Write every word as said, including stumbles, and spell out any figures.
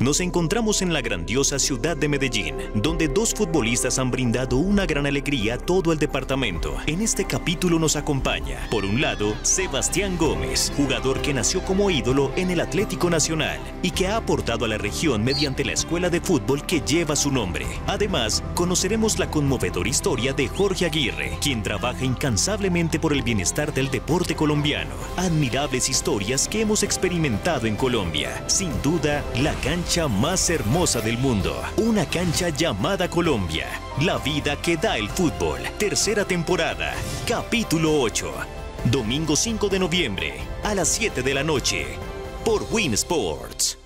Nos encontramos en la grandiosa ciudad de Medellín, donde dos futbolistas han brindado una gran alegría a todo el departamento. En este capítulo nos acompaña, por un lado, Sebastián Gómez, jugador que nació como ídolo en el Atlético Nacional y que ha aportado a la región mediante la escuela de fútbol que lleva su nombre. Además, conoceremos la conmovedora historia de Jorge Aguirre, quien trabaja incansablemente por el bienestar del deporte colombiano. Admirables historias que hemos experimentado en Colombia. Sin duda, la cancha más hermosa del mundo. Una cancha llamada Colombia. La vida que da el fútbol. Tercera temporada. Capítulo ocho. Domingo cinco de noviembre, a las siete de la noche. Por Win Sports.